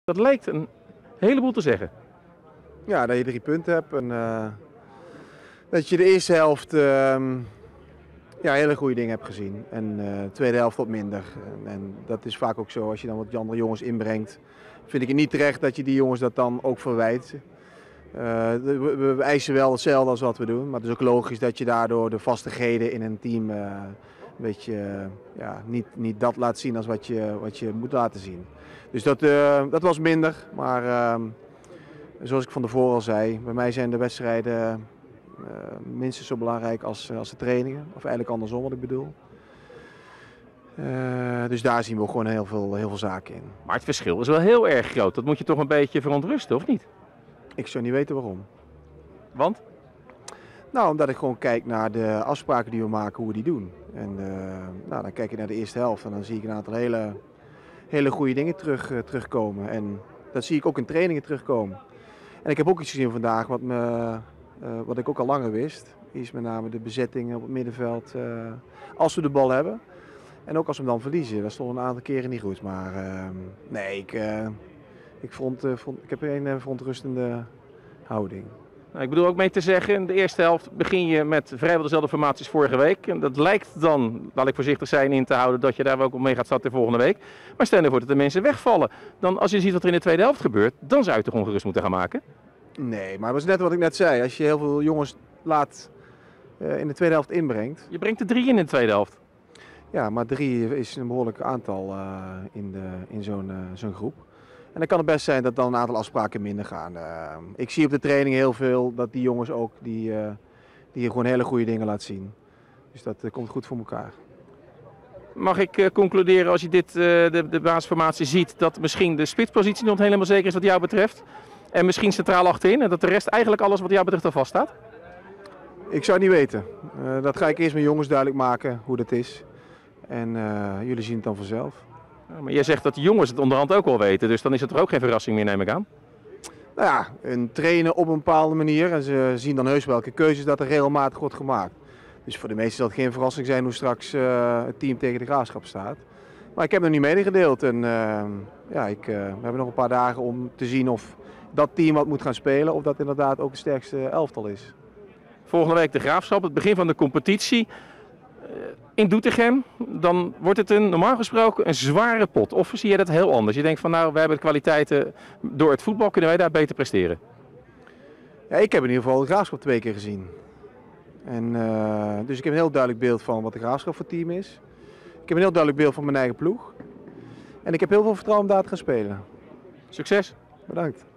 Dat lijkt een heleboel te zeggen. Ja, dat je 3 punten hebt en dat je de eerste helft hele goede dingen hebt gezien. En de tweede helft wat minder. En dat is vaak ook zo, als je dan wat andere jongens inbrengt, vind ik het niet terecht dat je die jongens dat dan ook verwijt. We eisen wel hetzelfde als wat we doen, maar het is ook logisch dat je daardoor de vastigheden in een team een beetje niet dat laat zien als wat je moet laten zien. Dus dat was minder, maar zoals ik van tevoren al zei, bij mij zijn de wedstrijden minstens zo belangrijk als de trainingen. Of eigenlijk andersom wat ik bedoel. Dus daar zien we gewoon heel veel zaken in. Maar het verschil is wel heel erg groot. Dat moet je toch een beetje verontrusten, of niet? Ik zou niet weten waarom. Want? Nou, omdat ik gewoon kijk naar de afspraken die we maken, hoe we die doen. En dan kijk ik naar de eerste helft en dan zie ik een aantal hele goede dingen terugkomen. En dat zie ik ook in trainingen terugkomen. En ik heb ook iets gezien vandaag wat ik ook al langer wist. Is met name de bezetting op het middenveld als we de bal hebben. En ook als we hem dan verliezen. Dat stond een aantal keren niet goed. Maar nee, ik heb een verontrustende houding. Nou, ik bedoel ook mee te zeggen, in de eerste helft begin je met vrijwel dezelfde formaties vorige week. En dat lijkt dan, laat ik voorzichtig zijn, in te houden dat je daar ook op mee gaat starten volgende week. Maar stel je voor dat de mensen wegvallen. Dan als je ziet wat er in de tweede helft gebeurt, dan zou je toch ongerust moeten gaan maken? Nee, maar dat was net wat ik net zei. Als je heel veel jongens in de tweede helft inbrengt. Je brengt er 3 in de tweede helft. Ja, maar 3 is een behoorlijk aantal in zo'n groep. En dan kan het best zijn dat dan een aantal afspraken minder gaan. Ik zie op de training heel veel dat die jongens ook die gewoon hele goede dingen laten zien. Dus dat komt goed voor elkaar. Mag ik concluderen als je de basisformatie ziet dat misschien de spitspositie nog helemaal zeker is wat jou betreft? En misschien centraal achterin en dat de rest eigenlijk alles wat jou betreft al vaststaat? Ik zou het niet weten. Dat ga ik eerst met jongens duidelijk maken hoe dat is. En jullie zien het dan vanzelf. Ja, maar jij zegt dat de jongens het onderhand ook wel weten, dus dan is het er ook geen verrassing meer, neem ik aan. Nou ja, een trainen op een bepaalde manier en ze zien dan heus welke keuzes dat er regelmatig wordt gemaakt. Dus voor de meesten zal het geen verrassing zijn hoe straks het team tegen de Graafschap staat. Maar ik heb het nog niet medegedeeld en we hebben nog een paar dagen om te zien of dat team wat moet gaan spelen of dat inderdaad ook de sterkste elftal is. Volgende week de Graafschap, het begin van de competitie. In Doetinchem, dan wordt het normaal gesproken een zware pot. Of zie je dat heel anders? Je denkt van nou, wij hebben de kwaliteiten door het voetbal, kunnen wij daar beter presteren? Ja, ik heb in ieder geval de Graafschap 2 keer gezien. En, dus ik heb een heel duidelijk beeld van wat de Graafschap voor team is. Ik heb een heel duidelijk beeld van mijn eigen ploeg. En ik heb heel veel vertrouwen om daar te gaan spelen. Succes! Bedankt.